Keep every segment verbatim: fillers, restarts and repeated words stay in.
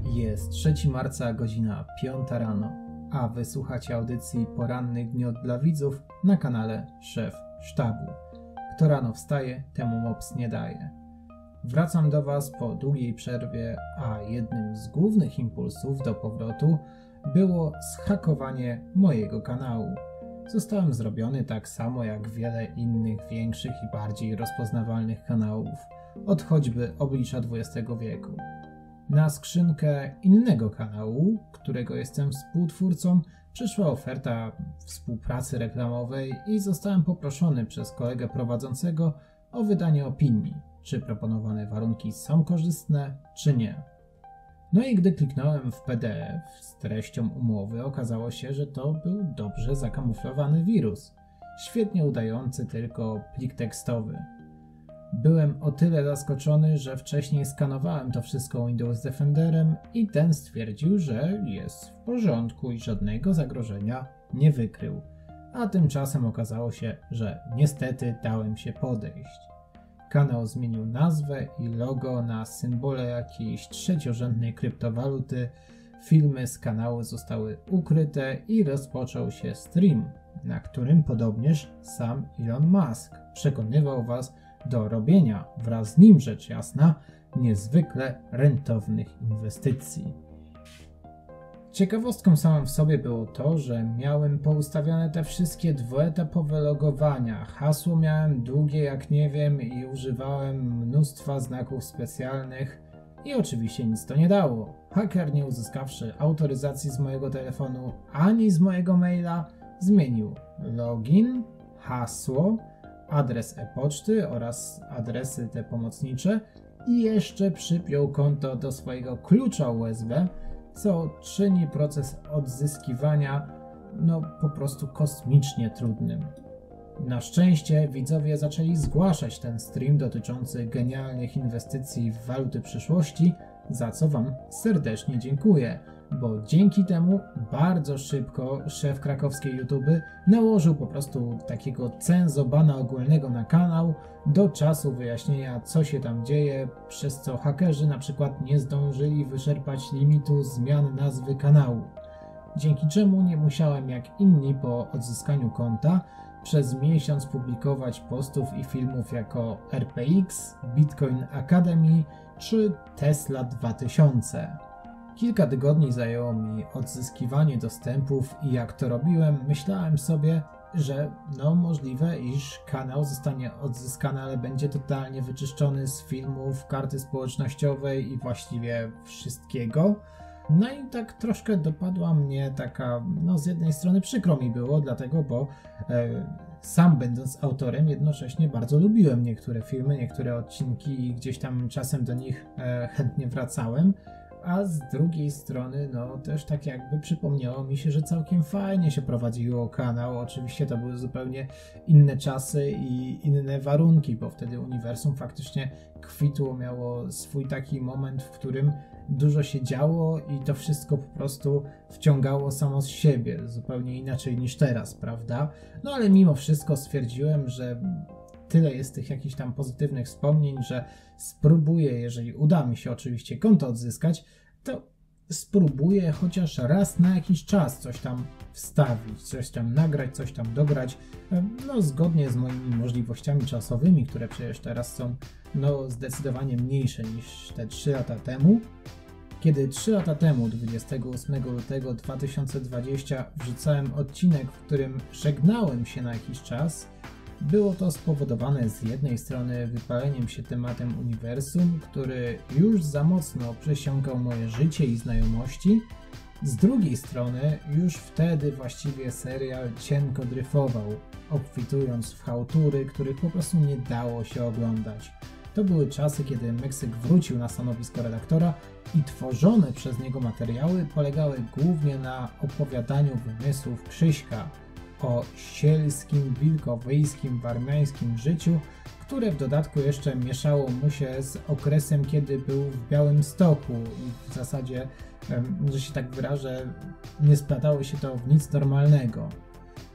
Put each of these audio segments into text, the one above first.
Jest trzeciego marca, godzina piąta rano, a wysłuchacie audycji porannych dni dla widzów na kanale Szef Sztabu. Kto rano wstaje, temu mops nie daje. Wracam do Was po długiej przerwie, a jednym z głównych impulsów do powrotu było zhakowanie mojego kanału. Zostałem zrobiony tak samo jak wiele innych większych i bardziej rozpoznawalnych kanałów, od choćby Oblicza dwudziestego wieku. Na skrzynkę innego kanału, którego jestem współtwórcą, przyszła oferta współpracy reklamowej i zostałem poproszony przez kolegę prowadzącego o wydanie opinii, czy proponowane warunki są korzystne, czy nie. No i gdy kliknąłem w P D F z treścią umowy, okazało się, że to był dobrze zakamuflowany wirus, świetnie udający tylko plik tekstowy. Byłem o tyle zaskoczony, że wcześniej skanowałem to wszystko Windows Defenderem i ten stwierdził, że jest w porządku i żadnego zagrożenia nie wykrył. A tymczasem okazało się, że niestety dałem się podejść. Kanał zmienił nazwę i logo na symbole jakiejś trzeciorzędnej kryptowaluty, filmy z kanału zostały ukryte i rozpoczął się stream, na którym podobnież sam Elon Musk przekonywał Was do robienia wraz z nim, rzecz jasna, niezwykle rentownych inwestycji. Ciekawostką samą w sobie było to, że miałem poustawiane te wszystkie dwuetapowe logowania. Hasło miałem długie jak nie wiem i używałem mnóstwa znaków specjalnych i oczywiście nic to nie dało. Haker, nie uzyskawszy autoryzacji z mojego telefonu ani z mojego maila, zmienił login, hasło, adres e-poczty oraz adresy te pomocnicze i jeszcze przypiął konto do swojego klucza U S B, co czyni proces odzyskiwania no po prostu kosmicznie trudnym. Na szczęście widzowie zaczęli zgłaszać ten stream dotyczący genialnych inwestycji w waluty przyszłości, za co Wam serdecznie dziękuję, bo dzięki temu bardzo szybko szef krakowskiej YouTuby nałożył po prostu takiego cenzobana ogólnego na kanał do czasu wyjaśnienia, co się tam dzieje, przez co hakerzy na przykład nie zdążyli wyczerpać limitu zmian nazwy kanału. Dzięki czemu nie musiałem jak inni po odzyskaniu konta przez miesiąc publikować postów i filmów jako R P X, Bitcoin Academy czy Tesla dwa tysiące. Kilka tygodni zajęło mi odzyskiwanie dostępów i jak to robiłem, myślałem sobie, że no możliwe, iż kanał zostanie odzyskany, ale będzie totalnie wyczyszczony z filmów, karty społecznościowej i właściwie wszystkiego. No i tak troszkę dopadła mnie taka, no z jednej strony przykro mi było, dlatego, bo e, sam będąc autorem jednocześnie bardzo lubiłem niektóre filmy, niektóre odcinki i gdzieś tam czasem do nich e, chętnie wracałem. A z drugiej strony, no też tak jakby przypomniało mi się, że całkiem fajnie się prowadziło kanał. Oczywiście to były zupełnie inne czasy i inne warunki, bo wtedy uniwersum faktycznie kwitło, miało swój taki moment, w którym dużo się działo i to wszystko po prostu wciągało samo z siebie, zupełnie inaczej niż teraz, prawda? No ale mimo wszystko stwierdziłem, że tyle jest tych jakichś tam pozytywnych wspomnień, że spróbuję, jeżeli uda mi się oczywiście konto odzyskać, to spróbuję chociaż raz na jakiś czas coś tam wstawić, coś tam nagrać, coś tam dograć, no zgodnie z moimi możliwościami czasowymi, które przecież teraz są no zdecydowanie mniejsze niż te trzy lata temu. Kiedy trzy lata temu, dwudziestego ósmego lutego dwa tysiące dwudziestego, wrzucałem odcinek, w którym żegnałem się na jakiś czas, było to spowodowane z jednej strony wypaleniem się tematem uniwersum, który już za mocno przesiąkał moje życie i znajomości, z drugiej strony już wtedy właściwie serial cienko dryfował, obfitując w chałtury, których po prostu nie dało się oglądać. To były czasy, kiedy Meksyk wrócił na stanowisko redaktora i tworzone przez niego materiały polegały głównie na opowiadaniu wymysłów Krzyśka o sielskim, wilkowyjskim, warmiańskim życiu, które w dodatku jeszcze mieszało mu się z okresem, kiedy był w Białymstoku i w zasadzie, że się tak wyrażę, nie splatało się to w nic normalnego.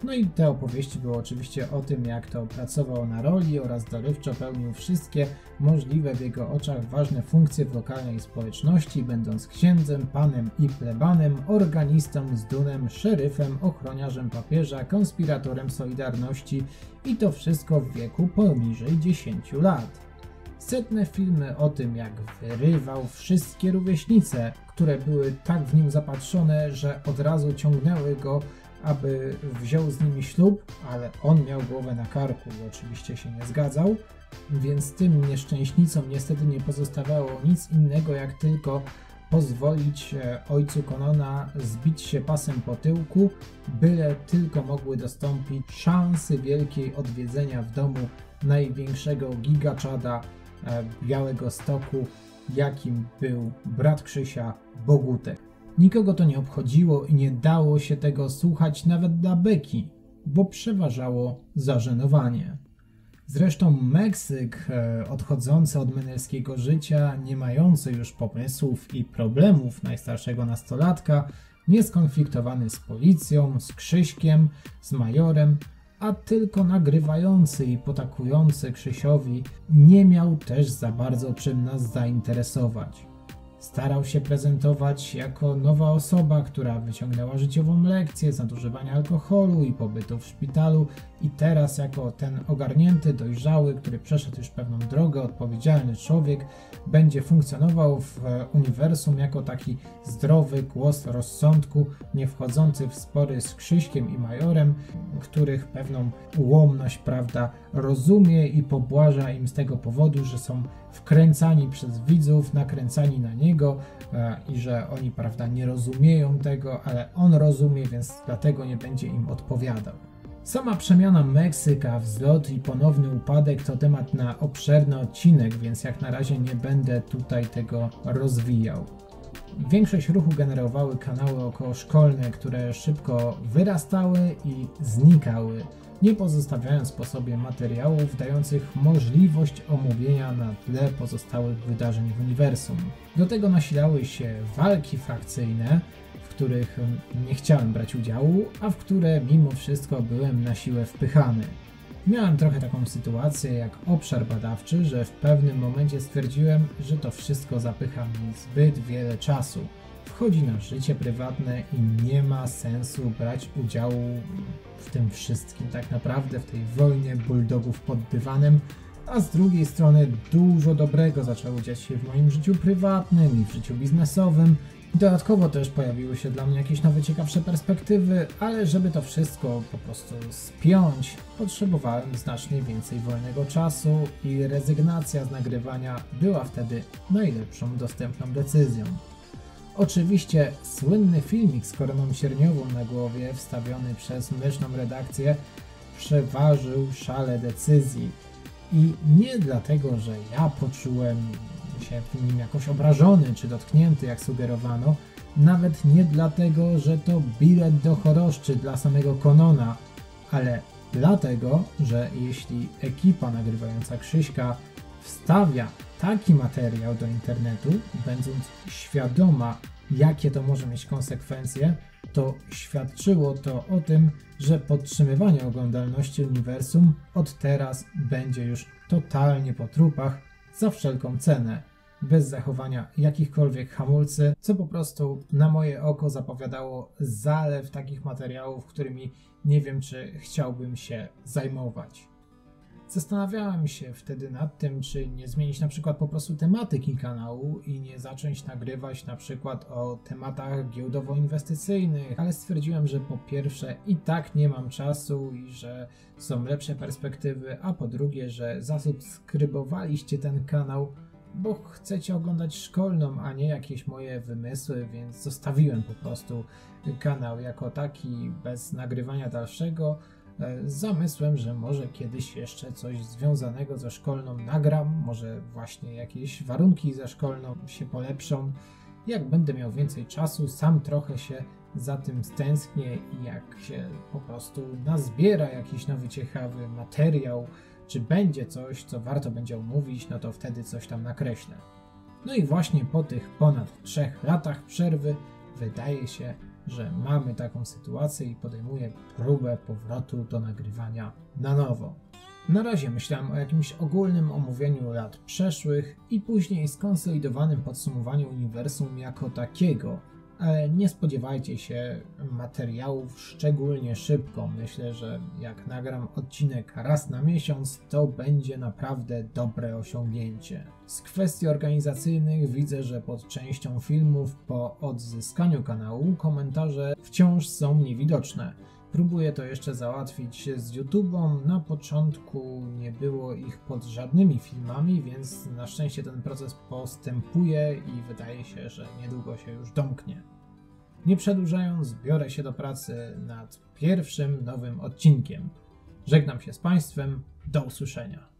No i te opowieści były oczywiście o tym, jak to pracował na roli oraz dorywczo pełnił wszystkie możliwe w jego oczach ważne funkcje w lokalnej społeczności, będąc księdzem, panem i plebanem, organistą z dunem, szeryfem, ochroniarzem papieża, konspiratorem Solidarności i to wszystko w wieku poniżej dziesięciu lat. Setne filmy o tym, jak wyrywał wszystkie rówieśnice, które były tak w nim zapatrzone, że od razu ciągnęły go, aby wziął z nimi ślub, ale on miał głowę na karku i oczywiście się nie zgadzał, więc tym nieszczęśnicom niestety nie pozostawało nic innego, jak tylko pozwolić ojcu Conona zbić się pasem po tyłku, byle tylko mogły dostąpić szansy wielkiej odwiedzenia w domu największego gigaczada Białego Stoku, jakim był brat Krzysia, Bogutek. Nikogo to nie obchodziło i nie dało się tego słuchać nawet dla beki, bo przeważało zażenowanie. Zresztą Meksyk, odchodzący od menelskiego życia, nie mający już pomysłów i problemów najstarszego nastolatka, nieskonfliktowany z policją, z Krzyśkiem, z majorem, a tylko nagrywający i potakujący Krzysiowi, nie miał też za bardzo czym nas zainteresować. Starał się prezentować jako nowa osoba, która wyciągnęła życiową lekcję z nadużywania alkoholu i pobytu w szpitalu i teraz jako ten ogarnięty, dojrzały, który przeszedł już pewną drogę, odpowiedzialny człowiek, będzie funkcjonował w uniwersum jako taki zdrowy głos rozsądku, nie wchodzący w spory z Krzyśkiem i majorem, których pewną ułomność, prawda, rozumie i pobłaża im z tego powodu, że są wkręcani przez widzów, nakręcani na niego e, i że oni, prawda, nie rozumieją tego, ale on rozumie, więc dlatego nie będzie im odpowiadał. Sama przemiana Meksyka, wzlot i ponowny upadek to temat na obszerny odcinek, więc jak na razie nie będę tutaj tego rozwijał. Większość ruchu generowały kanały okołoszkolne, które szybko wyrastały i znikały, nie pozostawiając po sobie materiałów dających możliwość omówienia na tle pozostałych wydarzeń w uniwersum. Do tego nasilały się walki frakcyjne, w których nie chciałem brać udziału, a w które mimo wszystko byłem na siłę wpychany. Miałem trochę taką sytuację jak obszar badawczy, że w pewnym momencie stwierdziłem, że to wszystko zapycha mi zbyt wiele czasu. Wchodzi na życie prywatne i nie ma sensu brać udziału w tym wszystkim, tak naprawdę w tej wojnie bulldogów pod dywanem, a z drugiej strony dużo dobrego zaczęło dziać się w moim życiu prywatnym i w życiu biznesowym. Dodatkowo też pojawiły się dla mnie jakieś nowe, ciekawsze perspektywy, ale żeby to wszystko po prostu spiąć, potrzebowałem znacznie więcej wolnego czasu i rezygnacja z nagrywania była wtedy najlepszą dostępną decyzją. Oczywiście słynny filmik z koroną sierniową na głowie, wstawiony przez mleczną redakcję, przeważył szale decyzji. I nie dlatego, że ja poczułem się w nim jakoś obrażony czy dotknięty, jak sugerowano, nawet nie dlatego, że to bilet do choroszczy dla samego Conona, ale dlatego, że jeśli ekipa nagrywająca Krzyśka wstawia taki materiał do internetu, będąc świadoma, jakie to może mieć konsekwencje, to świadczyło to o tym, że podtrzymywanie oglądalności uniwersum od teraz będzie już totalnie po trupach za wszelką cenę, bez zachowania jakichkolwiek hamulcy, co po prostu na moje oko zapowiadało zalew takich materiałów, którymi nie wiem, czy chciałbym się zajmować. Zastanawiałem się wtedy nad tym, czy nie zmienić na przykład po prostu tematyki kanału i nie zacząć nagrywać na przykład o tematach giełdowo-inwestycyjnych, ale stwierdziłem, że po pierwsze i tak nie mam czasu i że są lepsze perspektywy, a po drugie, że zasubskrybowaliście ten kanał, bo chcecie oglądać szkolną, a nie jakieś moje wymysły, więc zostawiłem po prostu kanał jako taki bez nagrywania dalszego, z zamysłem, że może kiedyś jeszcze coś związanego ze szkolną nagram, może właśnie jakieś warunki ze szkolną się polepszą. Jak będę miał więcej czasu, sam trochę się za tym stęsknię i jak się po prostu nazbiera jakiś nowy ciekawy materiał, czy będzie coś, co warto będzie omówić, no to wtedy coś tam nakreślę. No i właśnie po tych ponad trzech latach przerwy wydaje się, że mamy taką sytuację i podejmuję próbę powrotu do nagrywania na nowo. Na razie myślałem o jakimś ogólnym omówieniu lat przeszłych i później skonsolidowanym podsumowaniu uniwersum jako takiego, ale nie spodziewajcie się materiałów szczególnie szybko. Myślę, że jak nagram odcinek raz na miesiąc, to będzie naprawdę dobre osiągnięcie. Z kwestii organizacyjnych widzę, że pod częścią filmów po odzyskaniu kanału komentarze wciąż są niewidoczne. Próbuję to jeszcze załatwić z YouTube'em. Na początku nie było ich pod żadnymi filmami, więc na szczęście ten proces postępuje i wydaje się, że niedługo się już domknie. Nie przedłużając, biorę się do pracy nad pierwszym nowym odcinkiem. Żegnam się z Państwem, do usłyszenia.